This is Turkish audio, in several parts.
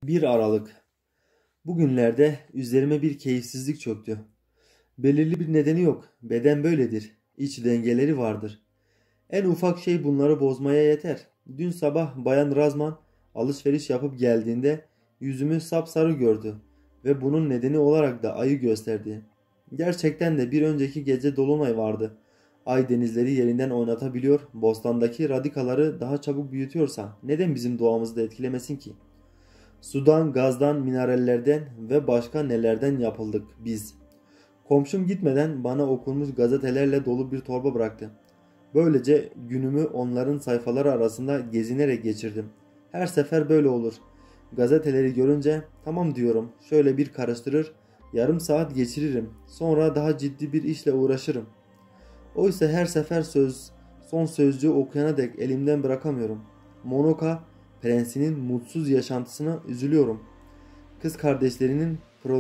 1 Aralık. Bugünlerde üzerime bir keyifsizlik çöktü. Belirli bir nedeni yok. Beden böyledir. İç dengeleri vardır. En ufak şey bunları bozmaya yeter. Dün sabah Bayan Razman alışveriş yapıp geldiğinde yüzümü sapsarı gördü ve bunun nedeni olarak da ayı gösterdi. Gerçekten de bir önceki gece dolunay vardı. Ay denizleri yerinden oynatabiliyor, bostandaki radikaları daha çabuk büyütüyorsa neden bizim doğamızı da etkilemesin ki? Sudan, gazdan, minerallerden ve başka nelerden yapıldık biz. Komşum gitmeden bana okunmuş gazetelerle dolu bir torba bıraktı. Böylece günümü onların sayfaları arasında gezinerek geçirdim. Her sefer böyle olur. Gazeteleri görünce tamam diyorum, şöyle bir karıştırır, yarım saat geçiririm. Sonra daha ciddi bir işle uğraşırım. Oysa her sefer son sözcüğü okuyana dek elimden bırakamıyorum. Monoka prensinin mutsuz yaşantısına üzülüyorum. Kız kardeşlerinin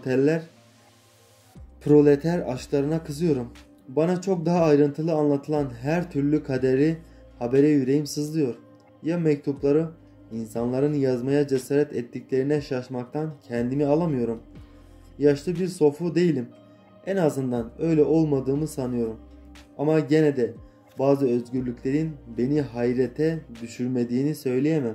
proleter aşklarına kızıyorum. Bana çok daha ayrıntılı anlatılan her türlü kaderi habere yüreğim sızlıyor. Ya mektupları insanların yazmaya cesaret ettiklerine şaşmaktan kendimi alamıyorum. Yaşlı bir sofu değilim. En azından öyle olmadığımı sanıyorum. Ama gene de bazı özgürlüklerin beni hayrete düşürmediğini söyleyemem.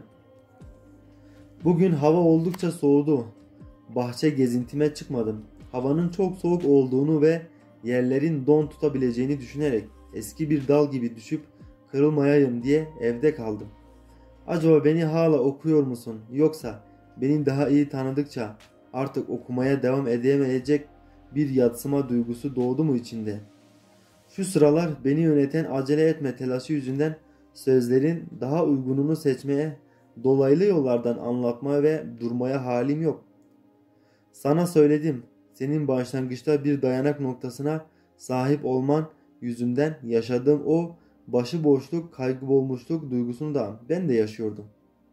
Bugün hava oldukça soğudu. Bahçe gezintime çıkmadım. Havanın çok soğuk olduğunu ve yerlerin don tutabileceğini düşünerek eski bir dal gibi düşüp kırılmayayım diye evde kaldım. Acaba beni hala okuyor musun, yoksa beni daha iyi tanıdıkça artık okumaya devam edemeyecek bir yadsıma duygusu doğdu mu içinde? Şu sıralar beni yöneten acele etme telaşı yüzünden sözlerin daha uygununu seçmeye, dolaylı yollardan anlatmaya ve durmaya halim yok. Sana söyledim, senin başlangıçta bir dayanak noktasına sahip olman yüzünden yaşadığım o başıboşluk, kaybolmuşluk duygusunu da ben de yaşıyordum.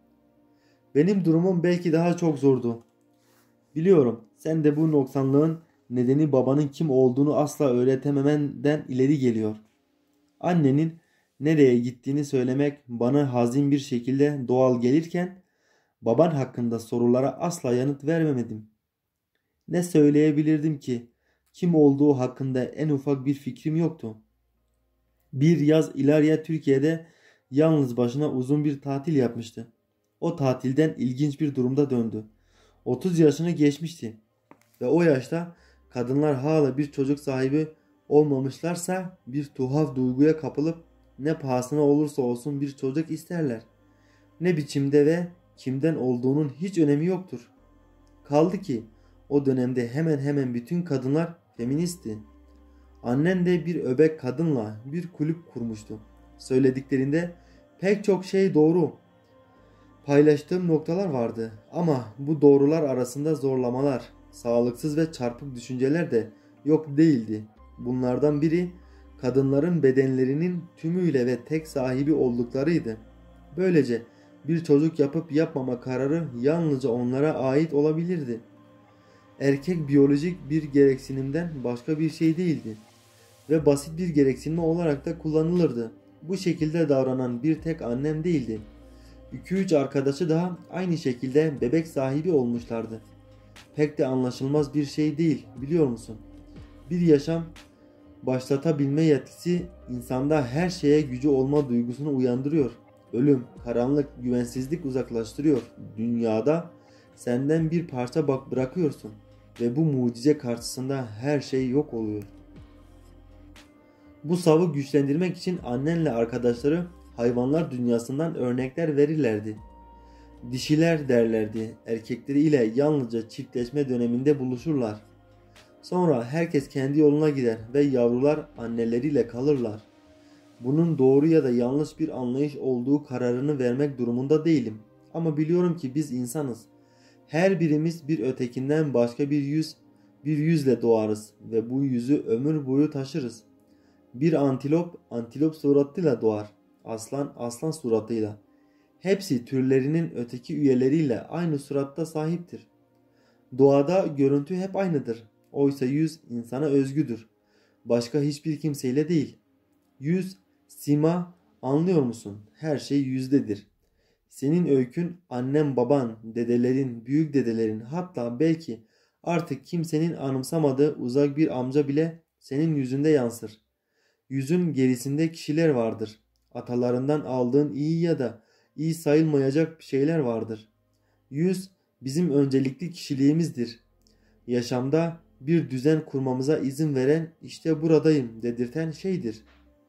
Benim durumum belki daha çok zordu. Biliyorum, sen de bu noksanlığın nedeni babanın kim olduğunu asla öğretememenden ileri geliyor. Annenin nereye gittiğini söylemek bana hazin bir şekilde doğal gelirken baban hakkında sorulara asla yanıt vermemedim. Ne söyleyebilirdim ki? Kim olduğu hakkında en ufak bir fikrim yoktu. Bir yaz İlarya Türkiye'de yalnız başına uzun bir tatil yapmıştı. O tatilden ilginç bir durumda döndü. 30 yaşını geçmişti ve o yaşta kadınlar hala bir çocuk sahibi olmamışlarsa bir tuhaf duyguya kapılıp ne pahasına olursa olsun bir çocuk isterler. Ne biçimde ve kimden olduğunun hiç önemi yoktur. Kaldı ki o dönemde hemen hemen bütün kadınlar feministti. Annen de bir öbek kadınla bir kulüp kurmuştu. Söylediklerinde pek çok şey doğru. Paylaştığım noktalar vardı ama bu doğrular arasında zorlamalar, sağlıksız ve çarpık düşünceler de yok değildi. Bunlardan biri kadınların bedenlerinin tümüyle ve tek sahibi olduklarıydı. Böylece bir çocuk yapıp yapmama kararı yalnızca onlara ait olabilirdi. Erkek biyolojik bir gereksinimden başka bir şey değildi ve basit bir gereksinim olarak da kullanılırdı. Bu şekilde davranan bir tek annem değildi. 2-3 arkadaşı daha aynı şekilde bebek sahibi olmuşlardı. Pek de anlaşılmaz bir şey değil, biliyor musun? Bir yaşam başlatabilme yetkisi insanda her şeye gücü olma duygusunu uyandırıyor. Ölüm, karanlık, güvensizlik uzaklaştırıyor. Dünyada senden bir parça bırakıyorsun ve bu mucize karşısında her şey yok oluyor. Bu savı güçlendirmek için annenle arkadaşları hayvanlar dünyasından örnekler verirlerdi. Dişiler derlerdi, erkekleri ile yalnızca çiftleşme döneminde buluşurlar. Sonra herkes kendi yoluna gider ve yavrular anneleriyle kalırlar. Bunun doğru ya da yanlış bir anlayış olduğu kararını vermek durumunda değilim. Ama biliyorum ki biz insanız. Her birimiz bir ötekinden başka bir yüzle doğarız ve bu yüzü ömür boyu taşırız. Bir antilop suratıyla doğar. Aslan suratıyla. Hepsi türlerinin öteki üyeleriyle aynı suratta sahiptir. Doğada görüntü hep aynıdır. Oysa yüz insana özgüdür. Başka hiçbir kimseyle değil. Yüz, sima, anlıyor musun? Her şey yüzdedir. Senin öykün annen, baban, dedelerin, büyük dedelerin, hatta belki artık kimsenin anımsamadığı uzak bir amca bile senin yüzünde yansır. Yüzün gerisinde kişiler vardır. Atalarından aldığın iyi ya da iyi sayılmayacak şeyler vardır. Yüz bizim öncelikli kişiliğimizdir. Yaşamda bir düzen kurmamıza izin veren, işte buradayım dedirten şeydir.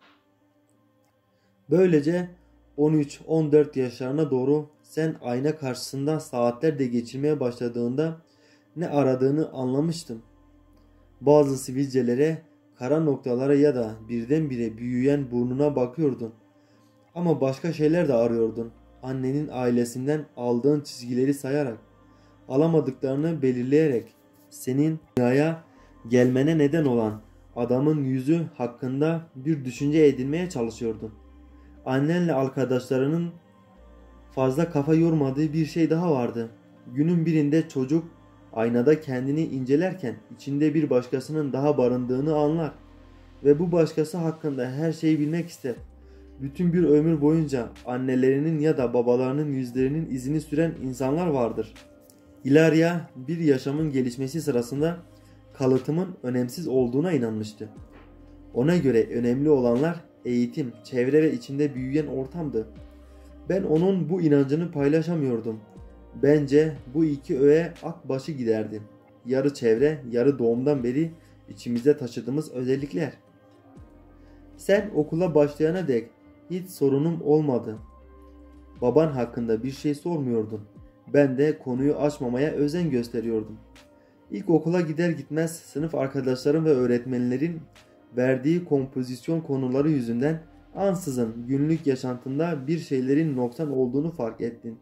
Böylece 13-14 yaşlarına doğru sen ayna karşısında saatlerce geçirmeye başladığında ne aradığını anlamıştım. Bazı sivilcelere, kara noktalara ya da birdenbire büyüyen burnuna bakıyordun. Ama başka şeyler de arıyordun. Annenin ailesinden aldığın çizgileri sayarak, alamadıklarını belirleyerek, senin dünyaya gelmene neden olan adamın yüzü hakkında bir düşünce edinmeye çalışıyordun. Annenle arkadaşlarının fazla kafa yormadığı bir şey daha vardı. Günün birinde çocuk aynada kendini incelerken içinde bir başkasının daha barındığını anlar ve bu başkası hakkında her şeyi bilmek ister. Bütün bir ömür boyunca annelerinin ya da babalarının yüzlerinin izini süren insanlar vardır. İlaria bir yaşamın gelişmesi sırasında kalıtımın önemsiz olduğuna inanmıştı. Ona göre önemli olanlar eğitim, çevre ve içinde büyüyen ortamdı. Ben onun bu inancını paylaşamıyordum. Bence bu iki öğe at başı giderdi. Yarı çevre, yarı doğumdan beri içimizde taşıdığımız özellikler. Sen okula başlayana dek hiç sorunum olmadı. Baban hakkında bir şey sormuyordun. Ben de konuyu açmamaya özen gösteriyordum. İlk okula gider gitmez sınıf arkadaşlarım ve öğretmenlerin verdiği kompozisyon konuları yüzünden ansızın günlük yaşantında bir şeylerin noksan olduğunu fark ettin.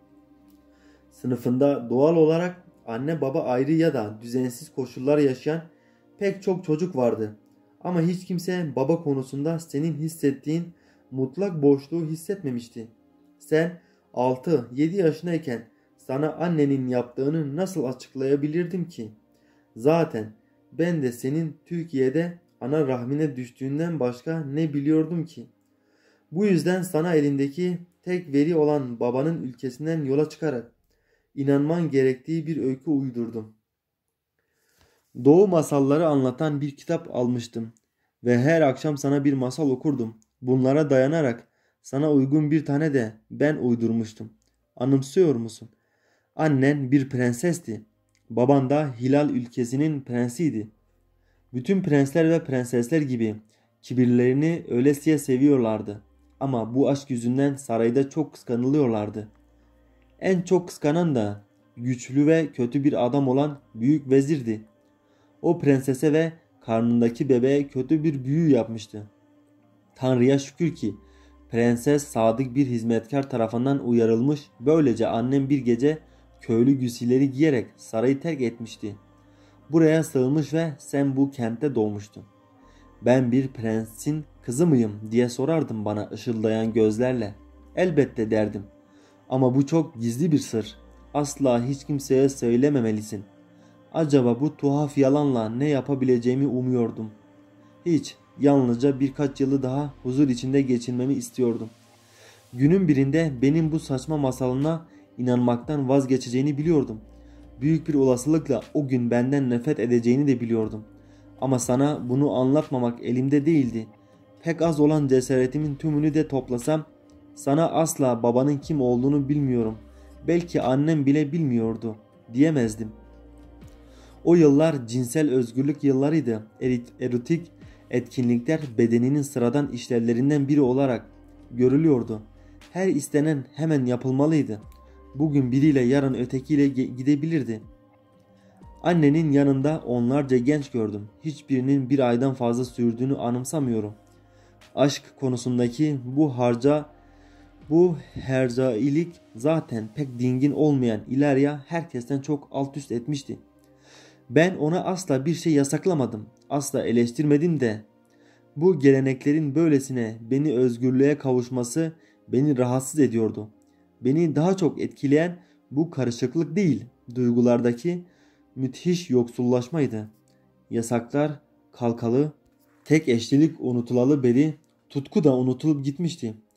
Sınıfında doğal olarak anne baba ayrı ya da düzensiz koşullar yaşayan pek çok çocuk vardı. Ama hiç kimse baba konusunda senin hissettiğin mutlak boşluğu hissetmemişti. Sen 6-7 yaşındayken sana annenin yaptığını nasıl açıklayabilirdim ki? Zaten ben de senin Türkiye'de ana rahmine düştüğünden başka ne biliyordum ki? Bu yüzden sana elindeki tek veri olan babanın ülkesinden yola çıkarak inanman gerektiği bir öykü uydurdum. Doğu masalları anlatan bir kitap almıştım ve her akşam sana bir masal okurdum. Bunlara dayanarak sana uygun bir tane de ben uydurmuştum. Anımsıyor musun? Annen bir prensesti. Baban da Hilal ülkesinin prensiydi. Bütün prensler ve prensesler gibi kibirlerini öylesiye seviyorlardı. Ama bu aşk yüzünden sarayda çok kıskanılıyorlardı. En çok kıskanan da güçlü ve kötü bir adam olan büyük vezirdi. O prensese ve karnındaki bebeğe kötü bir büyü yapmıştı. Tanrı'ya şükür ki prenses sadık bir hizmetkar tarafından uyarılmış, böylece annem bir gece köylü giysileri giyerek sarayı terk etmişti. Buraya sığınmış ve sen bu kentte doğmuştun. Ben bir prensin kızı mıyım diye sorardım bana ışıldayan gözlerle. Elbette derdim. Ama bu çok gizli bir sır. Asla hiç kimseye söylememelisin. Acaba bu tuhaf yalanla ne yapabileceğimi umuyordum. Hiç, yalnızca birkaç yılı daha huzur içinde geçirmemi istiyordum. Günün birinde benim bu saçma masalına inanmaktan vazgeçeceğini biliyordum. Büyük bir olasılıkla o gün benden nefret edeceğini de biliyordum. Ama sana bunu anlatmamak elimde değildi. Pek az olan cesaretimin tümünü de toplasam sana asla babanın kim olduğunu bilmiyorum. Belki annem bile bilmiyordu diyemezdim. O yıllar cinsel özgürlük yıllarıydı. Erotik etkinlikler bedeninin sıradan işlevlerinden biri olarak görülüyordu. Her istenen hemen yapılmalıydı. Bugün biriyle yarın ötekiyle gidebilirdi. Annenin yanında onlarca genç gördüm. Hiçbirinin bir aydan fazla sürdüğünü anımsamıyorum. Aşk konusundaki bu hercailik zaten pek dingin olmayan İlaria herkesten çok alt üst etmişti. Ben ona asla bir şey yasaklamadım. Asla eleştirmedim de. Bu geleneklerin böylesine beni özgürlüğe kavuşması beni rahatsız ediyordu. Beni daha çok etkileyen bu karışıklık değil, duygulardaki müthiş yoksullaşmaydı. Yasaklar kalkalı, tek eşlilik unutulalı beri tutku da unutulup gitmişti.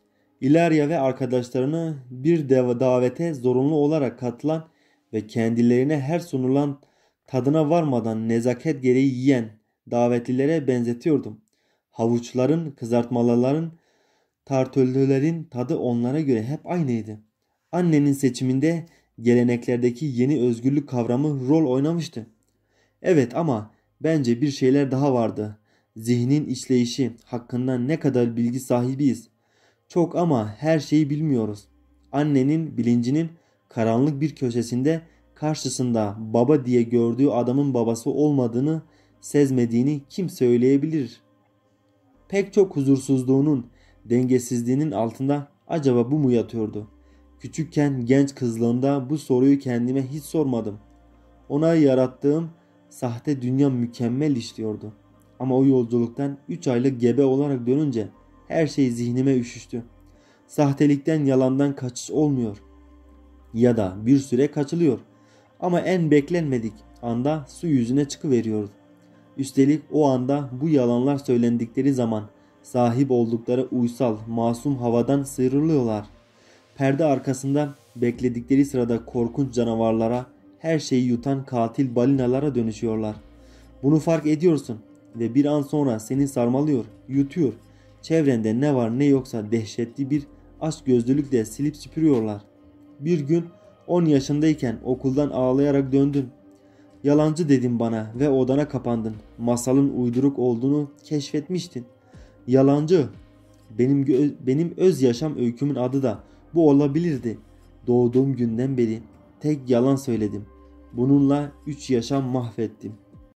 İlarya ve arkadaşlarını bir davete zorunlu olarak katılan ve kendilerine her sunulan tadına varmadan nezaket gereği yiyen davetlilere benzetiyordum. Havuçların, kızartmaların, tartüllülerin tadı onlara göre hep aynıydı. Annenin seçiminde geleneklerdeki yeni özgürlük kavramı rol oynamıştı. Evet ama bence bir şeyler daha vardı. Zihnin işleyişi hakkında ne kadar bilgi sahibiyiz. Çok ama her şeyi bilmiyoruz. Annenin bilincinin karanlık bir köşesinde karşısında baba diye gördüğü adamın babası olmadığını sezmediğini kim söyleyebilir? Pek çok huzursuzluğunun, dengesizliğinin altında acaba bu mu yatıyordu? Küçükken genç kızlığımda bu soruyu kendime hiç sormadım. Ona yarattığım sahte dünya mükemmel işliyordu. Ama o yolculuktan 3 aylık gebe olarak dönünce her şey zihnime üşüştü. Sahtelikten, yalandan kaçış olmuyor. Ya da bir süre kaçılıyor. Ama en beklenmedik anda su yüzüne çıkıveriyordu. Üstelik o anda bu yalanlar söylendikleri zaman sahip oldukları uysal, masum havadan sıyrılıyorlar. Perde arkasında bekledikleri sırada korkunç canavarlara, her şeyi yutan katil balinalara dönüşüyorlar. Bunu fark ediyorsun ve bir an sonra seni sarmalıyor, yutuyor. Çevrende ne var ne yoksa dehşetli bir açgözlülükle silip süpürüyorlar. Bir gün 10 yaşındayken okuldan ağlayarak döndün. Yalancı dedin bana ve odana kapandın. Masalın uyduruk olduğunu keşfetmiştin. Yalancı. Benim öz yaşam öykümün adı da bu olabilirdi. Doğduğum günden beri tek yalan söyledim. Bununla 3 yaşam mahvettim.